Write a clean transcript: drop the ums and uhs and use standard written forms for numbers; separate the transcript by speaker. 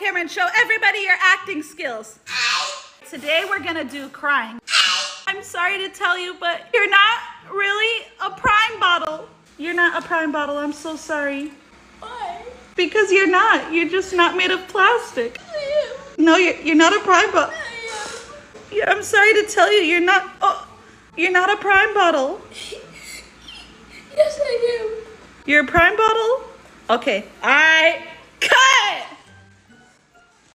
Speaker 1: camera and show everybody your acting skills. Today we're gonna do crying. I'm sorry to tell you, but you're not really a prime bottle. You're not a prime bottle, I'm so sorry.
Speaker 2: Why?
Speaker 1: Because you're not. You're just not made of plastic.
Speaker 2: I am.
Speaker 1: No, you're not a prime bottle.
Speaker 2: I am.
Speaker 1: Yeah, I'm sorry to tell you, you're not. Oh, you're not a prime bottle.
Speaker 2: Yes, I am.
Speaker 1: You're a prime bottle? Okay. I cut.